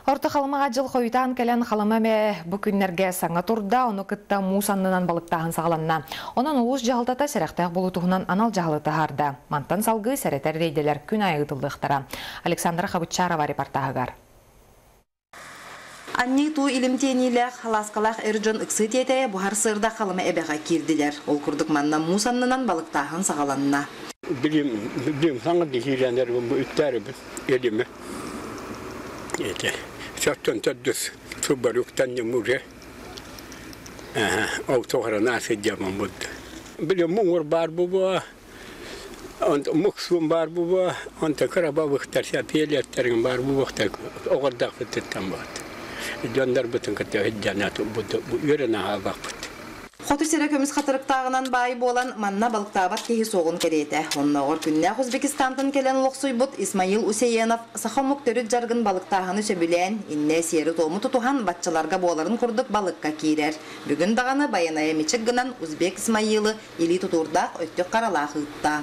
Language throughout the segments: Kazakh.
Орта халымаға жыл қойытан кәлін халыма мә бүкіннерге саңа тұрда, оны кытта мусаннынан балықтағын сағаланна. Онан ұлыс жағылтата сәріқтақ болутығынан анал жағылыты харды. Мантан салғы сәретер рейделер күн айығытылдықтара. Александра Хабычарова репортағығар. Анни ту илимтенилер халаскалах эржон ыксытете бухар сырда халыма эбега кирдилер. Ол курдук манна мусаннынан балықтағын сағаланна. Bilim sangat dihirender bu ütler elime. Çattan taddus tubaruktan yumure. Otohara nasıl yapmam bu. Bilim mumur bar bu. Ant muksum bar bu. Ant karaba vaktar şapiyetlerin bar bu vaktar. O kadar fıtıttan var. Gönder bütün katı hicjanat bu yörene hava. Xotu sere kömüz xatırıktağынан bayı bolan manna balıqtabat kehi soğun kereyte. Onnağır günne Uzbekistan'dan kelen loqsuybut İsmail Useyenov saxamuk törüt jargın balıqtağını söbülen inne seri tomu tutuhan batçalarga boğların kurduk balıqqa kirer. Bugün dağını bayanaya miçik gınan Uzbek İsmail'ı ili tuturdaq öttük qaralağı hıtta.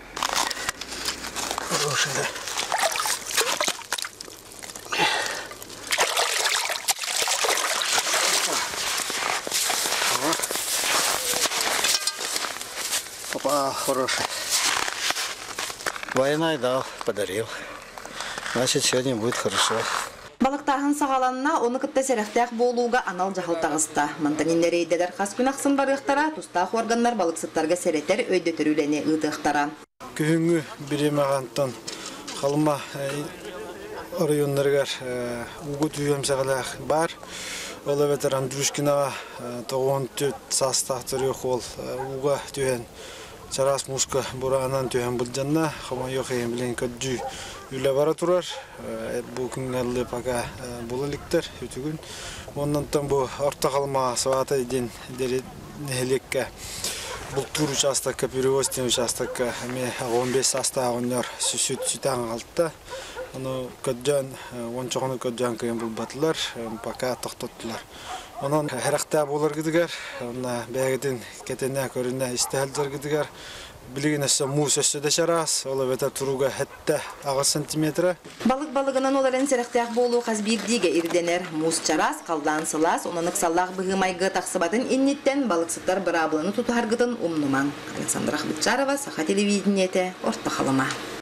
Опа, хороший. Война дал, подарил. Значит, сегодня будет хорошо. Балықтағын сағаланына оны кітті сәріқтәқ болуға анал жағылтағызды. Мантанинлер ейдедер қас күн ақсын барықтара, тұстақ органдар балықсыттарға сәретер өйдөтірілені ұйтықтара. Күхіңі біремағантан қалыма районларғар ұғы түйем сағалақ бар. Ол әбетер Андрушкинаға тоғын төт састақтыр еқ ол ұға түйен Чарас мушка буранан түйен бұл жанна. Қама еқ ең білен көджі үлі бара тұрар. Бұл күнгәлі пақа бұл әліктер өтігін. Оннантан бұл орта қалма савата еден дәрі бұл тур участокка, перевозтен участокка 15 астағынлар сүтан қалды. Оны көджан, ончоғыны көджан көйін бұл батылар, пақа тоқтаттылар. Onun herakta bolar gidiger, ona bägedin ketene körüne istehaldar gidiger. Biligine mus ösde şaras, ola beta turuga hatta 6 cm. Balığından olaren serektaq bolu qazbirdiga irdener. Mus çaras qaldan sılas, onun ıqsallaq bıgımaygı taqsıbatın innitten balıqsıtlar bırabılını tutuhargıdın umnuman. Alexandra Xabıçarova, Saha televideniyete, Orta Xalıma.